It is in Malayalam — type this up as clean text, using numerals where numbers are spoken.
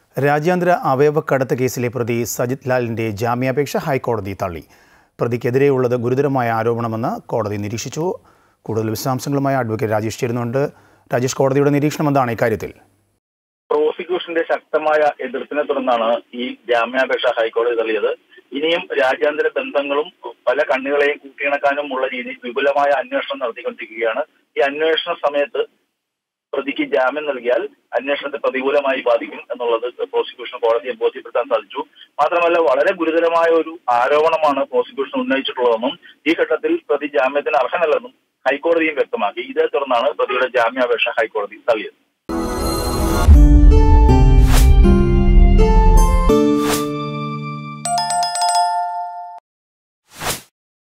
രാജ്യാന്തര അവയവക്കടത്ത് കേസിലെ പ്രതി സജിത് ലാലിന്റെ ജാമ്യാപേക്ഷ ഹൈക്കോടതി തള്ളി. പ്രതിക്കെതിരെയുള്ളത് ഗുരുതരമായ ആരോപണമെന്ന് കോടതി നിരീക്ഷിച്ചു. കൂടുതൽ വിശദാംശങ്ങളുമായി അഡ്വക്കേറ്റ് രാജേഷ് ചേരുന്നുണ്ട്. രാജേഷ്, കോടതിയുടെ നിരീക്ഷണം എന്താണ് ഇക്കാര്യത്തിൽ? പ്രോസിക്യൂഷന്റെ ശക്തമായ എതിർപ്പിനെ തുടർന്നാണ് ഈ ജാമ്യാപേക്ഷ ഹൈക്കോടതി തള്ളിയത്. ഇനിയും രാജ്യാന്തര ബന്ധങ്ങളും പല കണ്ണികളെയും കൂട്ടിയിണക്കാനുമുള്ള രീതിയിൽ വിപുലമായ അന്വേഷണം നടത്തിക്കൊണ്ടിരിക്കുകയാണ്. ഈ അന്വേഷണ സമയത്ത് പ്രതിക്ക് ജാമ്യം നൽകിയാൽ അന്വേഷണത്തെ പ്രതികൂലമായി ബാധിക്കും എന്നുള്ളത് പ്രോസിക്യൂഷൻ കോടതിയെ ബോധ്യപ്പെടുത്താൻ സാധിച്ചു. മാത്രമല്ല, വളരെ ഗുരുതരമായ ഒരു ആരോപണമാണ് പ്രോസിക്യൂഷൻ ഉന്നയിച്ചിട്ടുള്ളതെന്നും ഈ ഘട്ടത്തിൽ പ്രതി ജാമ്യത്തിന് അർഹനല്ലെന്നും ഹൈക്കോടതിയും വ്യക്തമാക്കി. ഇതേ തുടർന്നാണ് പ്രതിയുടെ ജാമ്യാപേക്ഷ ഹൈക്കോടതി തള്ളിയത്.